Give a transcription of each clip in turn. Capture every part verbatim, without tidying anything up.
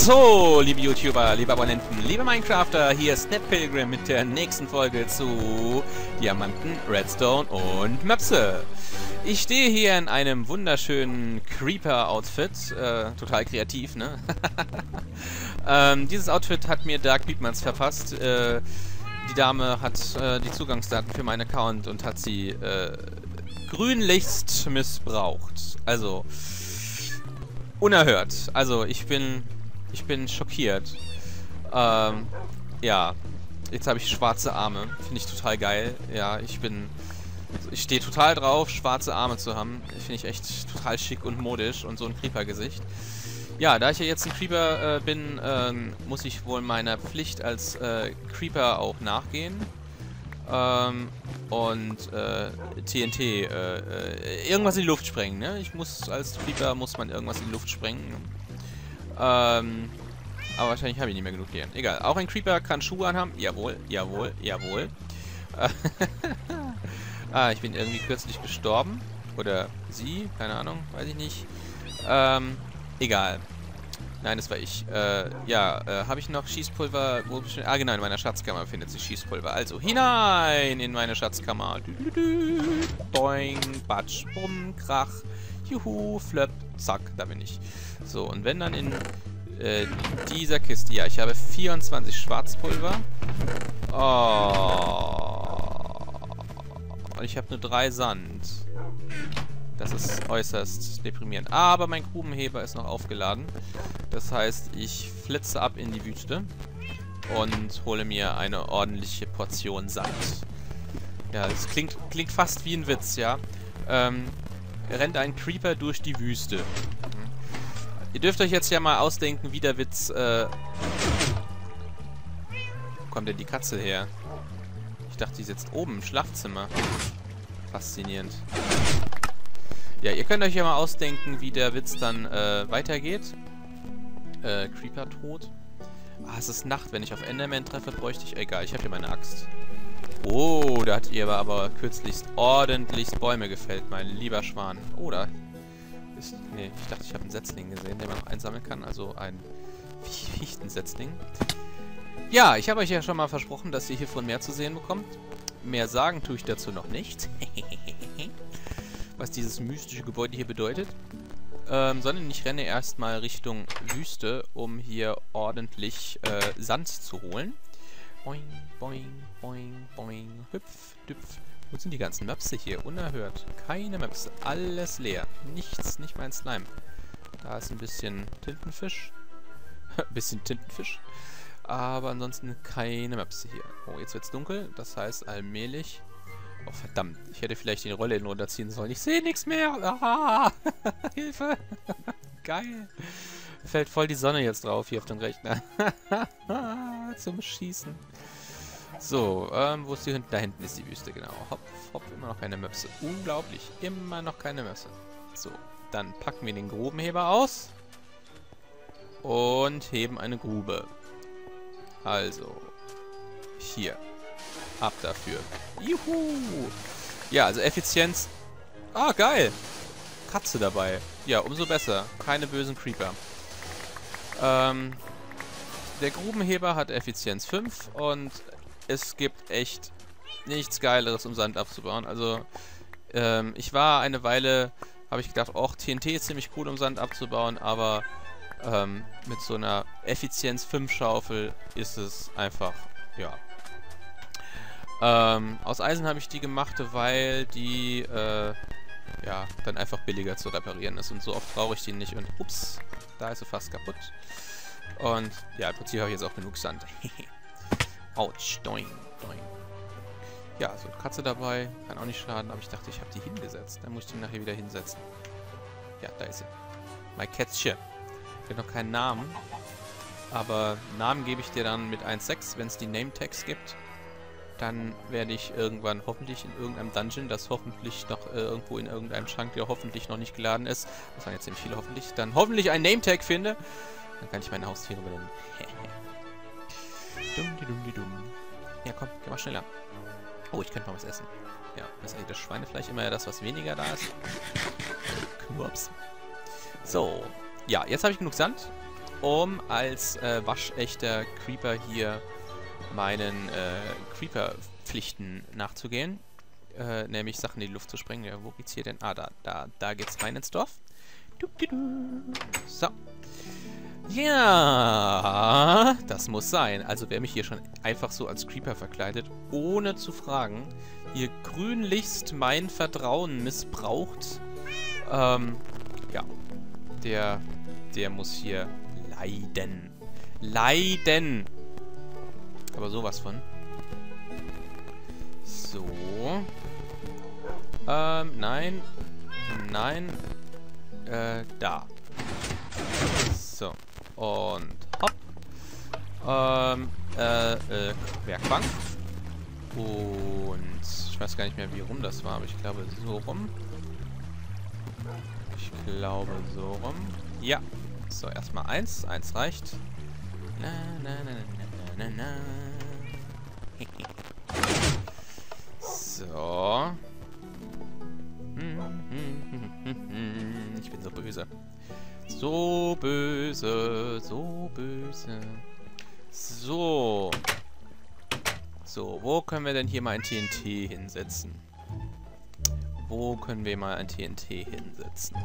So, liebe YouTuber, liebe Abonnenten, liebe Minecrafter, hier ist NetPilgrim mit der nächsten Folge zu Diamanten, Redstone und Möpse. Ich stehe hier in einem wunderschönen Creeper-Outfit, äh, total kreativ, ne? ähm, dieses Outfit hat mir Dark Beatmans verpasst. Äh, die Dame hat äh, die Zugangsdaten für meinen Account und hat sie äh, grünlichst missbraucht. Also unerhört. Also ich bin ich bin schockiert. Ähm, ja, jetzt habe ich schwarze Arme. Finde ich total geil. Ja, ich bin ich stehe total drauf, schwarze Arme zu haben. Finde ich echt total schick und modisch und so ein Creeper-Gesicht. Ja, da ich ja jetzt ein Creeper äh, bin, ähm, muss ich wohl meiner Pflicht als äh, Creeper auch nachgehen. Ähm, und äh, T N T, äh, äh, irgendwas in die Luft sprengen, ne? Ich muss, als Creeper muss man irgendwas in die Luft sprengen. Ähm, aber wahrscheinlich habe ich nicht mehr genug hier. Egal, auch ein Creeper kann Schuhe anhaben. Jawohl, jawohl, jawohl. Ah, ich bin irgendwie kürzlich gestorben. Oder sie, keine Ahnung, weiß ich nicht. Ähm, egal. Nein, das war ich. Äh, ja, äh, habe ich noch Schießpulver? Wo bestimmt? Ah, genau, in meiner Schatzkammer befindet sich Schießpulver. Also, hinein in meine Schatzkammer. Dü -dü -dü. Boing, batsch, bumm, krach. Juhu, flöpp, zack, da bin ich. So, und wenn dann in äh, dieser Kiste... Ja, ich habe vierundzwanzig Schwarzpulver. Oh. Und ich habe nur drei Sand. Das ist äußerst deprimierend. Aber mein Grubenheber ist noch aufgeladen. Das heißt, ich flitze ab in die Wüste und hole mir eine ordentliche Portion Sand. Ja, das klingt, klingt fast wie ein Witz, ja. Ähm, rennt ein Creeper durch die Wüste. Hm. Ihr dürft euch jetzt ja mal ausdenken, wie der Witz... Äh Wo kommt denn die Katze her? Ich dachte, die sitzt oben im Schlafzimmer. Faszinierend. Ja, ihr könnt euch ja mal ausdenken, wie der Witz dann äh, weitergeht. Äh, Creeper tot. Ah, es ist Nacht. Wenn ich auf Enderman treffe, bräuchte ich... Egal, ich habe hier meine Axt. Oh, da hat ihr aber kürzlichst ordentlichst Bäume gefällt, mein lieber Schwan. Oh, da ist... Nee, ich dachte, ich habe einen Setzling gesehen, den man noch einsammeln kann. Also ein Fichtensetzling. Ja, ich habe euch ja schon mal versprochen, dass ihr hiervon mehr zu sehen bekommt. Mehr sagen tue ich dazu noch nicht. Was dieses mystische Gebäude hier bedeutet. Ähm, sondern ich renne erstmal Richtung Wüste, um hier ordentlich äh, Sand zu holen. Boing, boing, boing, boing, hüpf, düpf. Wo sind die ganzen Möpse hier? Unerhört. Keine Möpse. Alles leer. Nichts, nicht mein Slime. Da ist ein bisschen Tintenfisch. bisschen Tintenfisch. Aber ansonsten keine Möpse hier. Oh, jetzt wird's dunkel. Das heißt allmählich... Oh, verdammt. Ich hätte vielleicht die Rolle runterziehen sollen. Ich sehe nichts mehr. Ah, Hilfe. Geil. Fällt voll die Sonne jetzt drauf hier auf dem Rechner. Zum Schießen. So, ähm, wo ist die hinten? Da hinten ist die Wüste, genau. Hopp, hopp, immer noch keine Möpse. Unglaublich. Immer noch keine Möpse. So, dann packen wir den Grubenheber aus. Und heben eine Grube. Also, hier. Ab dafür. Juhu! Ja, also Effizienz... Ah, geil! Katze dabei. Ja, umso besser. Keine bösen Creeper. Ähm, der Grubenheber hat Effizienz fünf und es gibt echt nichts Geileres, um Sand abzubauen. Also, ähm, ich war eine Weile... Habe ich gedacht, auch T N T ist ziemlich cool, um Sand abzubauen, aber ähm, mit so einer Effizienz fünf Schaufel ist es einfach, ja... Ähm, aus Eisen habe ich die gemacht, weil die, äh, ja, dann einfach billiger zu reparieren ist. Und so oft brauche ich die nicht. Und, ups, da ist sie fast kaputt. Und, ja, im Prinzip habe ich jetzt auch genug Sand. Autsch, doing, doing. Ja, so eine Katze dabei, kann auch nicht schaden, aber ich dachte, ich habe die hingesetzt. Dann muss ich die nachher wieder hinsetzen. Ja, da ist sie. Mein Kätzchen. Ich habe noch keinen Namen. Aber Namen gebe ich dir dann mit eins Punkt sechs, wenn es die Name-Tags gibt. Dann werde ich irgendwann hoffentlich in irgendeinem Dungeon, das hoffentlich noch äh, irgendwo in irgendeinem Schrank, der hoffentlich noch nicht geladen ist, das waren jetzt ziemlich viele hoffentlich, dann hoffentlich ein Name-Tag finde. Dann kann ich meine Haustiere benennen. Dumm, die dumm, die dumm. Ja, komm, geh mal schneller. Oh, ich könnte mal was essen. Ja, das ist eigentlich das Schweinefleisch immer ja das, was weniger da ist. Knurps. So, ja, jetzt habe ich genug Sand. um als äh, waschechter Creeper hier meinen äh, Creeper-Pflichten nachzugehen. Äh, nämlich Sachen in die Luft zu sprengen. Ja, wo geht's hier denn? Ah, da, da, da geht's rein ins Dorf. So. Ja, das muss sein. Also wer mich hier schon einfach so als Creeper verkleidet, ohne zu fragen, hier grünlichst mein Vertrauen missbraucht, ähm, ja, der, der muss hier leiden. Leiden! Aber sowas von. So. Ähm, nein. Nein. Äh, da. So. Und hopp. Ähm, äh, äh, Werkbank. Und ich weiß gar nicht mehr, wie rum das war, aber ich glaube so rum. Ich glaube so rum. Ja. So, erstmal eins. Eins reicht. Na, na, na, na, na, na, na. So. Ich bin so böse. So böse, so böse. So. So, wo können wir denn hier mal ein T N T hinsetzen? Wo können wir mal ein T N T hinsetzen?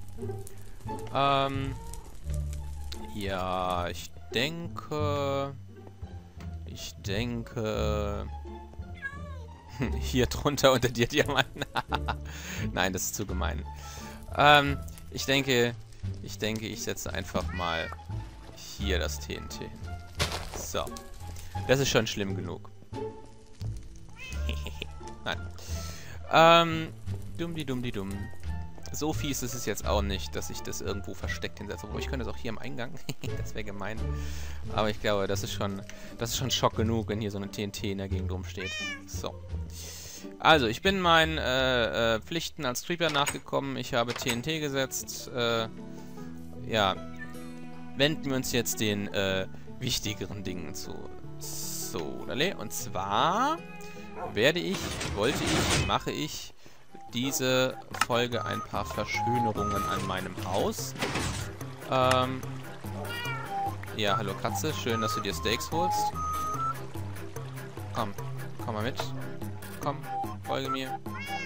Ähm. Ja, ich denke... Ich denke... Hier drunter unter dir Diamanten. Nein, das ist zu gemein. Ähm, ich denke... Ich denke, ich setze einfach mal hier das T N T hin. So. Das ist schon schlimm genug. Nein. Ähm, dumm die dumm die dumm. So fies ist es jetzt auch nicht, dass ich das irgendwo versteckt hinsetze. Obwohl, ich könnte das auch hier im Eingang. Das wäre gemein. Aber ich glaube, das ist schon das ist schon Schock genug, wenn hier so eine T N T in der Gegend rumsteht. So. Also, ich bin meinen äh, äh, Pflichten als Creeper nachgekommen. Ich habe T N T gesetzt. Äh, ja. Wenden wir uns jetzt den äh, wichtigeren Dingen zu. So, und zwar werde ich, wollte ich, mache ich diese Folge ein paar Verschönerungen an meinem Haus. Ähm, ja, hallo Katze, schön, dass du dir Steaks holst. Komm, komm mal mit. Komm, folge mir.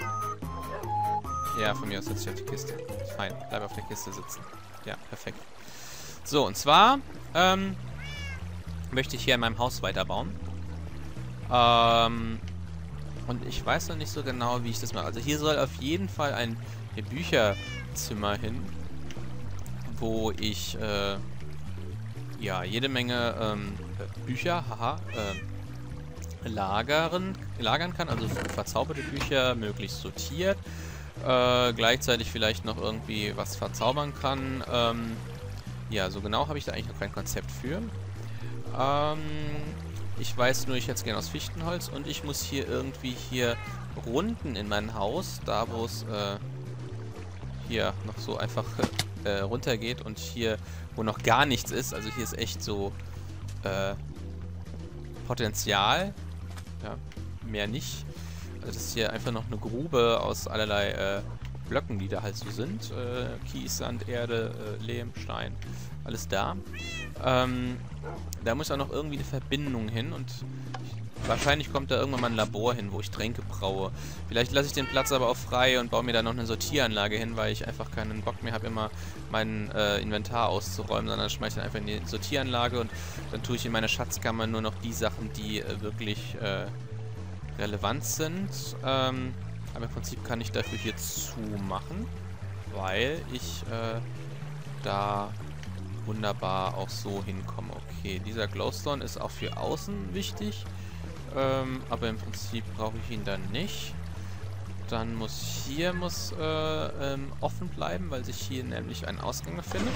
Ja, von mir aus setze ich auf die Kiste. Fein, bleib auf der Kiste sitzen. Ja, perfekt. So, und zwar ähm, möchte ich hier in meinem Haus weiterbauen. Ähm... Und ich weiß noch nicht so genau, wie ich das mache. Also hier soll auf jeden Fall ein Bücherzimmer hin, wo ich äh, ja jede Menge ähm, Bücher, haha, äh, lagern, lagern kann. Also verzauberte Bücher, möglichst sortiert. Äh, gleichzeitig vielleicht noch irgendwie was verzaubern kann. Ähm, ja, so genau habe ich da eigentlich noch kein Konzept für. Ähm... Ich weiß nur, ich hätte es gerne aus Fichtenholz und ich muss hier irgendwie hier Runden in mein Haus, da wo es äh, hier noch so einfach äh, runter geht und hier, wo noch gar nichts ist, also hier ist echt so äh, Potenzial, ja, mehr nicht. Also das ist hier einfach noch eine Grube aus allerlei äh, Blöcken, die da halt so sind. Äh, Kies, Sand, Erde, äh, Lehm, Stein, alles da. Ähm, da muss auch noch irgendwie eine Verbindung hin und ich, wahrscheinlich kommt da irgendwann mal ein Labor hin, wo ich Tränke braue. Vielleicht lasse ich den Platz aber auch frei und baue mir da noch eine Sortieranlage hin, weil ich einfach keinen Bock mehr habe, immer mein äh, Inventar auszuräumen, sondern schmeiße ich einfach in die Sortieranlage und dann tue ich in meine Schatzkammer nur noch die Sachen, die äh, wirklich äh, relevant sind. Ähm, aber im Prinzip kann ich dafür hier zumachen, weil ich äh, da wunderbar auch so hinkomme. Okay, dieser Glowstone ist auch für außen wichtig, ähm, aber im Prinzip brauche ich ihn dann nicht. Dann muss hier muss äh, ähm, offen bleiben, weil sich hier nämlich ein Ausgang befindet.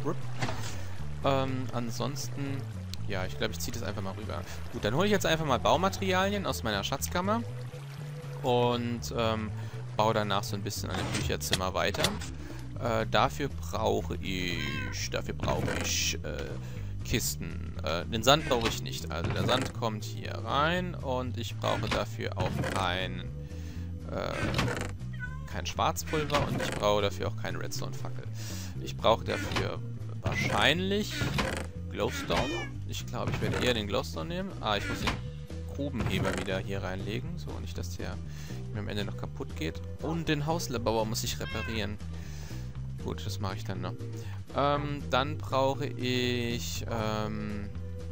Ähm, ansonsten, ja, ich glaube, ich ziehe das einfach mal rüber. Gut, dann hole ich jetzt einfach mal Baumaterialien aus meiner Schatzkammer und ähm, baue danach so ein bisschen an dem Bücherzimmer weiter. Äh, dafür brauche ich, dafür brauche ich äh, Kisten. Äh, den Sand brauche ich nicht. Also der Sand kommt hier rein und ich brauche dafür auch kein, äh, kein Schwarzpulver und ich brauche dafür auch keine Redstone-Fackel. Ich brauche dafür wahrscheinlich Glowstone. Ich glaube, ich werde eher den Glowstone nehmen. Ah, ich muss den Grubenheber wieder hier reinlegen. So, nicht, dass der mir am Ende noch kaputt geht. Und den Hauslebauer muss ich reparieren. Gut, das mache ich dann noch. Ähm, dann brauche ich, ähm...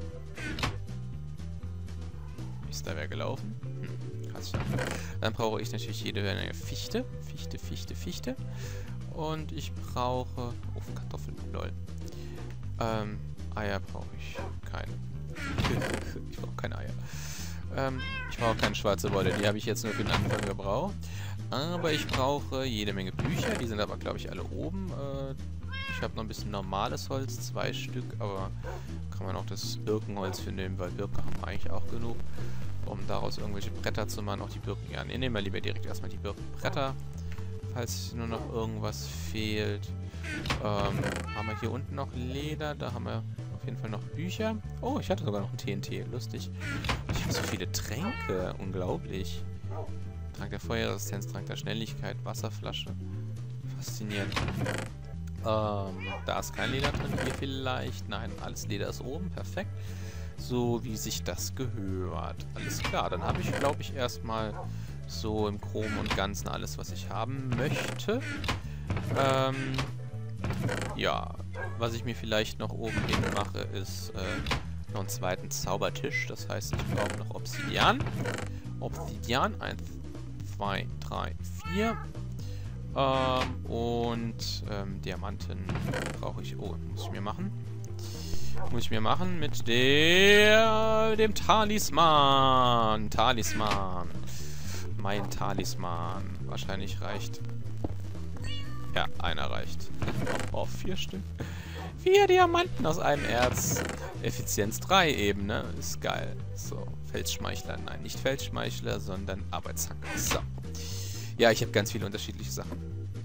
Ist da wer gelaufen? Hm, kannst du. Dann brauche ich natürlich jede Menge Fichte. Fichte, Fichte, Fichte. Und ich brauche... Oh, Kartoffeln, lol. Ähm, Eier brauche ich keine. Ich brauche keine Eier. Ähm, ich brauche keine schwarze Wolle. Die habe ich jetzt nur für den Anfang gebraucht. Aber ich brauche jede Menge Bücher. Die sind aber, glaube ich, alle oben. Äh, ich habe noch ein bisschen normales Holz. Zwei Stück. Aber kann man auch das Birkenholz für nehmen, weil Birken haben wir eigentlich auch genug. Um daraus irgendwelche Bretter zu machen. Auch die Birken. Ja, nee, nehmen wir lieber direkt erstmal die Birkenbretter. Falls nur noch irgendwas fehlt. Ähm, haben wir hier unten noch Leder. Da haben wir auf jeden Fall noch Bücher. Oh, ich hatte sogar noch ein T N T. Lustig. Ich habe so viele Tränke. Unglaublich. Trank der Feuerresistenz, Trank der Schnelligkeit, Wasserflasche. Faszinierend. Ähm, da ist kein Leder drin. Hier vielleicht. Nein, alles Leder ist oben. Perfekt. So wie sich das gehört. Alles klar. Dann habe ich, glaube ich, erstmal so im Groben und Ganzen alles, was ich haben möchte. Ähm, ja. Was ich mir vielleicht noch oben hin mache, ist äh, noch einen zweiten Zaubertisch. Das heißt, ich brauche noch Obsidian. Obsidian. eins, zwei, drei, vier. Ähm, und ähm, Diamanten brauche ich. Oh, muss ich mir machen. Muss ich mir machen mit der dem Talisman. Talisman. Mein Talisman. Wahrscheinlich reicht. Ja, einer reicht. Oh, oh, vier Stück. Vier Diamanten aus einem Erz. Effizienz drei eben, ne? Ist geil. So, Felsschmeichler. Nein, nicht Felsschmeichler, sondern Arbeitshacker. So. Ja, ich habe ganz viele unterschiedliche Sachen.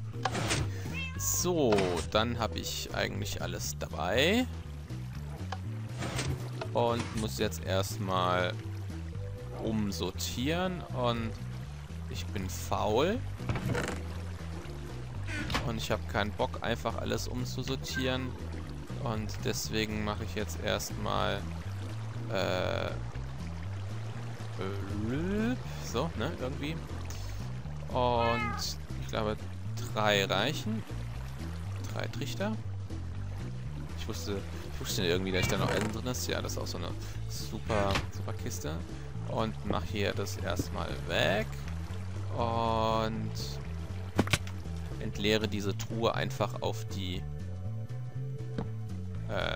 So, dann habe ich eigentlich alles dabei. Und muss jetzt erstmal umsortieren. Und ich bin faul. Und ich habe keinen Bock, einfach alles umzusortieren. Und deswegen mache ich jetzt erstmal äh, so, ne, irgendwie. Und ich glaube, drei reichen. Drei Trichter. Ich wusste, ich wusste irgendwie, dass da noch einen drin ist. Ja, das ist auch so eine super, super Kiste. Und mache hier das erstmal weg. Und entleere diese Truhe einfach auf die äh,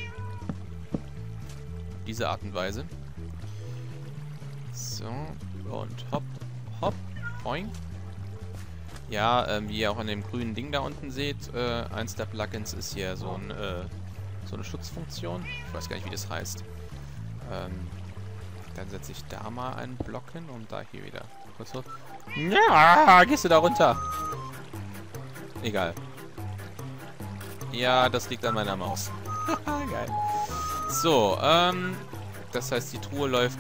diese Art und Weise. So, und hopp, hopp, boing. Ja, ähm, wie ihr auch an dem grünen Ding da unten seht, äh, eins der Plugins ist hier so, ein, äh, so eine Schutzfunktion. Ich weiß gar nicht, wie das heißt. Ähm, dann setze ich da mal einen Block hin, um da hier wieder kurz so. Ja, gehst du da runter? Egal. Ja, das liegt an meiner Maus. Geil. So, ähm, das heißt, die Truhe läuft.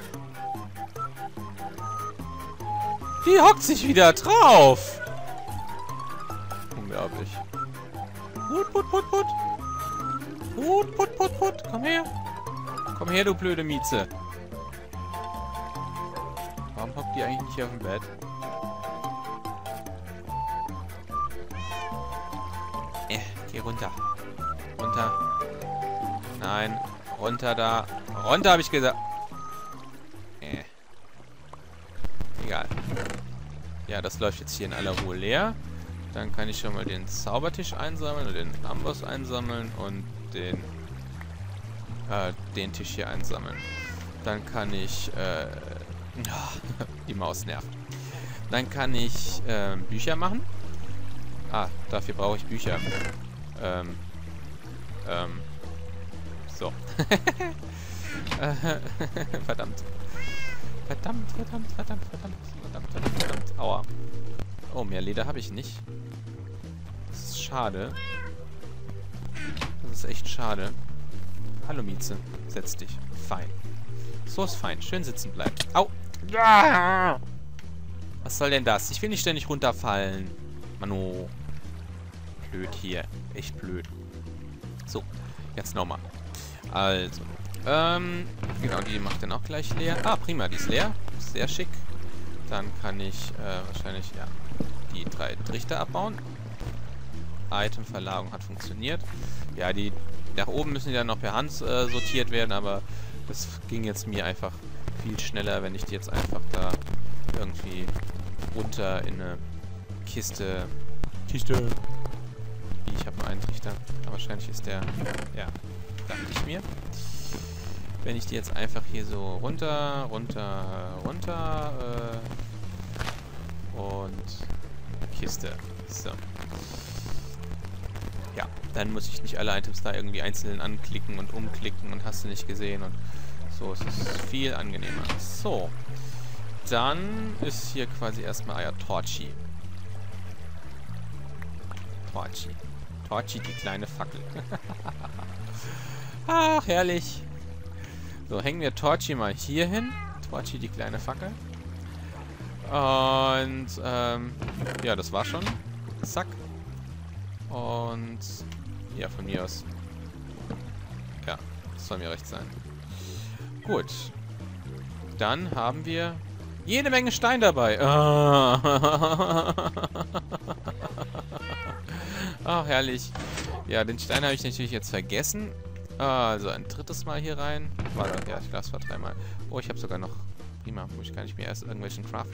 Die hockt sich wieder drauf. Unglaublich. Put, put, put, put. Put, put, put, put. Komm her. Komm her, du blöde Mieze. Warum hockt die eigentlich nicht hier auf dem Bett? Äh, geh runter. Runter. Nein. Runter da. Runter, habe ich gesagt. Äh. Egal. Ja, das läuft jetzt hier in aller Ruhe leer. Dann kann ich schon mal den Zaubertisch einsammeln und den Amboss einsammeln und den äh, den Tisch hier einsammeln. Dann kann ich äh, die Maus nervt. Dann kann ich äh, Bücher machen. Ah, dafür brauche ich Bücher. Ähm. Ähm. So. Verdammt. Verdammt, verdammt, verdammt, verdammt, verdammt, verdammt, verdammt. Aua. Oh, mehr Leder habe ich nicht. Das ist schade. Das ist echt schade. Hallo Mieze. Setz dich. Fein. So ist fein. Schön sitzen bleiben. Au. Was soll denn das? Ich will nicht ständig runterfallen. Mano. Blöd hier. Echt blöd. So, jetzt nochmal. Also, ähm, genau, die macht dann auch gleich leer. Ah, prima, die ist leer. Sehr schick. Dann kann ich äh, wahrscheinlich, ja, die drei Trichter abbauen. Itemverlagerung hat funktioniert. Ja, die nach oben müssen die dann noch per Hand äh, sortiert werden, aber das ging jetzt mir einfach viel schneller, wenn ich die jetzt einfach da irgendwie runter in eine Kiste... Kiste! Ich habe nur einen Trichter. Aber wahrscheinlich ist der... Ja, dachte ich mir. Wenn ich die jetzt einfach hier so runter, runter, runter äh, und Kiste. So. Ja, dann muss ich nicht alle Items da irgendwie einzeln anklicken und umklicken und hast du nicht gesehen und so. Es ist viel angenehmer. So. Dann ist hier quasi erstmal ja, Torchi. Torchi. Torchi, die kleine Fackel. Ach, herrlich. So, hängen wir Torchi mal hier hin. Torchi, die kleine Fackel. Und, ähm, ja, das war schon. Zack. Und, ja, von mir aus. Ja, das soll mir recht sein. Gut. Dann haben wir jede Menge Stein dabei. Ah. Ach, herrlich. Ja, den Stein habe ich natürlich jetzt vergessen. Also, ein drittes Mal hier rein. War das? Ja, ich glaube, es war dreimal. Oh, ich habe sogar noch... Prima, ich kann ich mir erst irgendwelchen craften.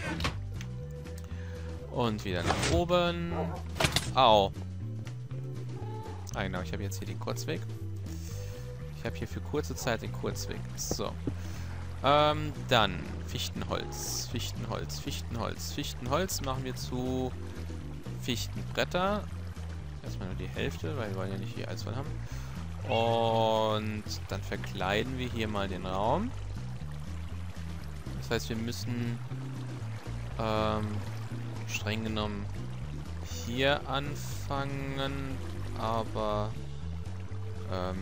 Und wieder nach oben. Au. Ah, genau, ich habe jetzt hier den Kurzweg. Ich habe hier für kurze Zeit den Kurzweg. So. Ähm, dann Fichtenholz. Fichtenholz, Fichtenholz, Fichtenholz machen wir zu Fichtenbretter. Erstmal nur die Hälfte, weil wir wollen ja nicht hier alles voll haben. Und dann verkleiden wir hier mal den Raum. Das heißt, wir müssen ähm, streng genommen hier anfangen, aber ähm,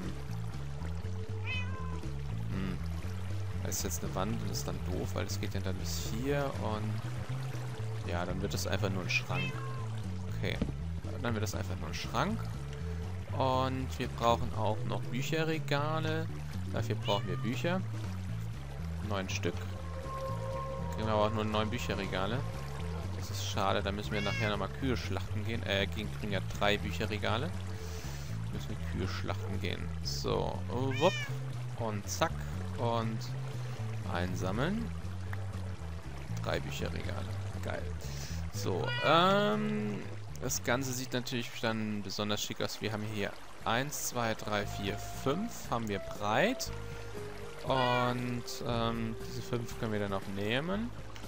hm, das ist jetzt eine Wand und das ist dann doof, weil das geht ja dann bis hier und ja, dann wird es einfach nur ein Schrank. Okay, dann wird das einfach nur ein Schrank. Und wir brauchen auch noch Bücherregale. Dafür brauchen wir Bücher. Neun Stück. Kriegen wir aber auch nur neun Bücherregale. Das ist schade, da müssen wir nachher nochmal Kühe schlachten gehen. Äh, kriegen ja drei Bücherregale. Müssen wir Kühe schlachten gehen. So, wupp. Und zack. Und einsammeln. Drei Bücherregale. Geil. So, ähm... das Ganze sieht natürlich dann besonders schick aus. Wir haben hier eins, zwei, drei, vier, fünf haben wir breit. Und ähm, diese fünf können wir dann auch nehmen.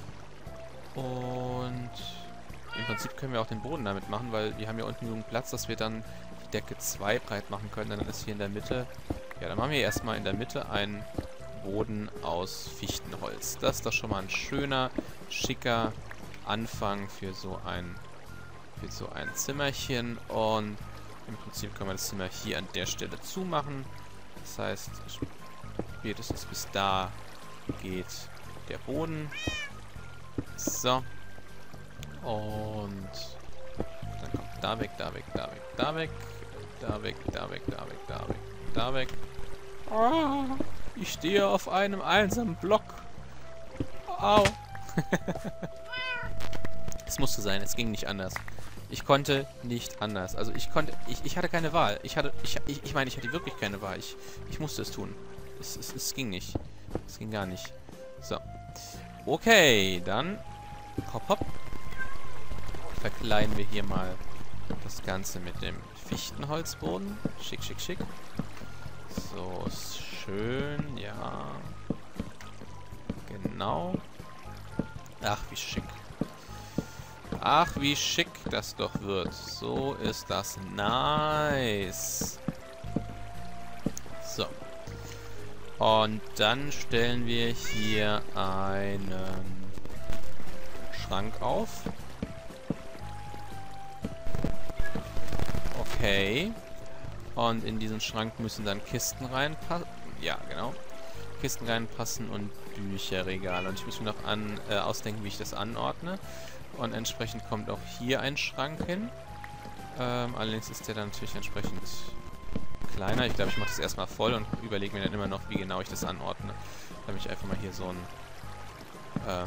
Und im Prinzip können wir auch den Boden damit machen, weil wir haben ja unten genug Platz, dass wir dann die Decke zwei breit machen können. Dann ist hier in der Mitte... Ja, dann machen wir erstmal in der Mitte einen Boden aus Fichtenholz. Das ist doch schon mal ein schöner, schicker Anfang für so ein... für so ein Zimmerchen und im Prinzip können wir das Zimmer hier an der Stelle zumachen. Das heißt, spätestens bis da geht der Boden. So. Und dann kommt da weg, da weg, da weg, da weg, da weg, da weg, da weg, da weg, da weg. Oh, ich stehe auf einem einsamen Block. Au. Es musste sein, es ging nicht anders. Ich konnte nicht anders. Also ich konnte, ich, ich hatte keine Wahl. Ich hatte, ich, ich, ich meine, ich hatte wirklich keine Wahl. Ich, ich musste es tun. Es, es, es ging nicht. Es ging gar nicht. So. Okay, dann hopp, hopp. Verkleiden wir hier mal das Ganze mit dem Fichtenholzboden. Schick, schick, schick. So, ist schön, ja. Genau. Ach, wie schick. Ach, wie schick das doch wird. So ist das nice. So. Und dann stellen wir hier einen Schrank auf. Okay. Und in diesen Schrank müssen dann Kisten reinpassen. Ja, genau. Kisten reinpassen und Bücherregale. Und ich muss mir noch an, äh, ausdenken, wie ich das anordne. Und entsprechend kommt auch hier ein Schrank hin. Ähm, allerdings ist der dann natürlich entsprechend kleiner. Ich glaube, ich mache das erstmal voll und überlege mir dann immer noch, wie genau ich das anordne. Damit ich einfach mal hier so einen ähm,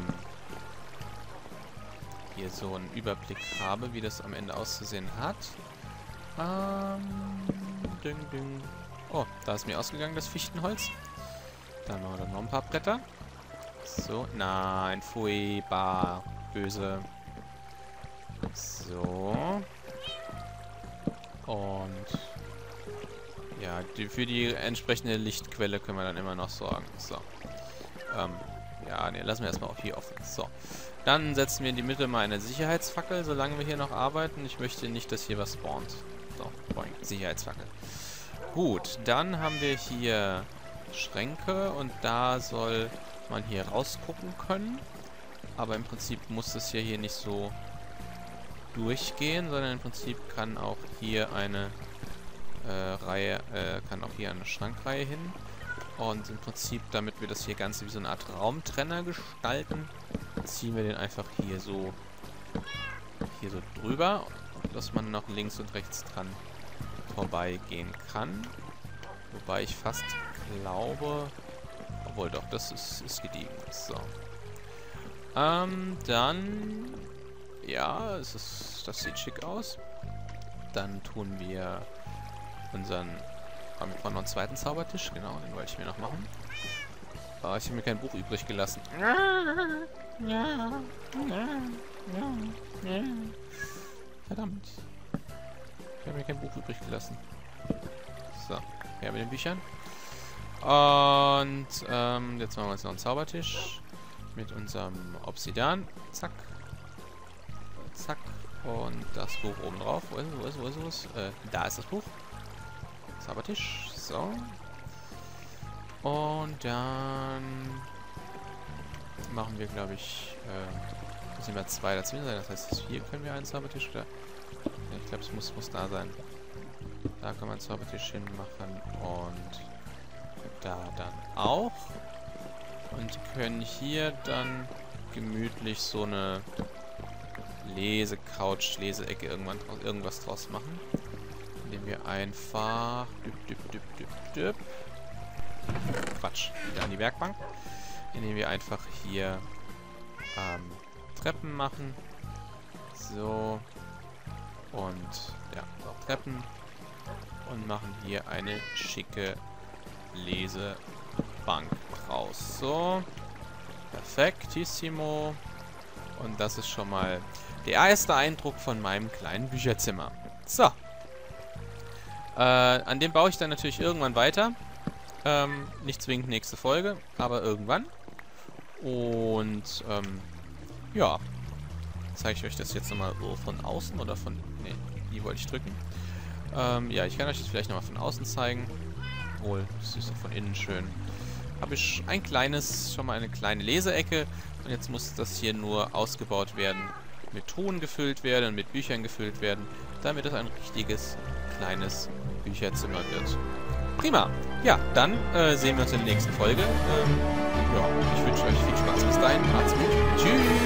hier so einen Überblick habe, wie das am Ende auszusehen hat. Ähm, ding, ding. Oh, da ist mir ausgegangen, das Fichtenholz. Dann noch, dann noch ein paar Bretter. So, nein, pfui, bah, böse. So. Und ja, die, für die entsprechende Lichtquelle können wir dann immer noch sorgen. So. Ähm, ja, ne, lassen wir erstmal auch hier offen. So. Dann setzen wir in die Mitte mal eine Sicherheitsfackel, solange wir hier noch arbeiten. Ich möchte nicht, dass hier was spawnt. So, boing, Sicherheitsfackel. Gut, dann haben wir hier Schränke und da soll man hier rausgucken können. Aber im Prinzip muss das hier, hier nicht so durchgehen, sondern im Prinzip kann auch hier eine äh, Reihe, äh, kann auch hier eine Schrankreihe hin. Und im Prinzip, damit wir das hier Ganze wie so eine Art Raumtrenner gestalten, ziehen wir den einfach hier so hier so drüber, dass man noch links und rechts dran vorbeigehen kann. Wobei ich fast glaube, obwohl doch, das ist, ist gediegen. So. Ähm, dann ja, es ist, das sieht schick aus. Dann tun wir unseren, haben wir noch einen zweiten Zaubertisch, genau, den wollte ich mir noch machen. Aber ich habe mir kein Buch übrig gelassen. Verdammt. Ich habe mir kein Buch übrig gelassen. So, her mit den Büchern. Und ähm, jetzt machen wir uns noch einen Zaubertisch mit unserem Obsidian. Zack. Zack. Und das Buch oben drauf. Wo ist es? Wo ist es? Wo ist es? Wo ist es? Äh, da ist das Buch. Zaubertisch. So. Und dann machen wir, glaube ich, äh, müssen wir zwei dazwischen sein. Das heißt, hier können wir einen Zaubertisch oder. Ja, ich glaube, es muss, muss da sein. Da kann man einen Zaubertisch hinmachen und da dann auch. Und können hier dann gemütlich so eine Lese-Couch, Leseecke irgendwann draus, irgendwas draus machen. Indem wir einfach düpp, düpp, düpp, düpp, düpp. Quatsch, wieder an die Werkbank. Indem wir einfach hier ähm, Treppen machen. So. Und ja, auch Treppen. Und machen hier eine schicke Lesebank draus. So. Perfektissimo. Und das ist schon mal der erste Eindruck von meinem kleinen Bücherzimmer. So. Äh, an dem baue ich dann natürlich irgendwann weiter. Ähm, nicht zwingend nächste Folge, aber irgendwann. Und, ähm, ja. Zeige ich euch das jetzt nochmal so von außen oder von... Ne, die wollte ich drücken. Ähm, ja, ich kann euch das vielleicht nochmal von außen zeigen. Obwohl, das ist doch von innen schön. Habe ich ein kleines, schon mal eine kleine Leseecke. Und jetzt muss das hier nur ausgebaut werden, mit Truhen gefüllt werden und mit Büchern gefüllt werden, damit es ein richtiges, kleines Bücherzimmer wird. Prima. Ja, dann äh, sehen wir uns in der nächsten Folge. Ähm, ja, ich wünsche euch viel Spaß bis dahin. Macht's gut. Tschüss.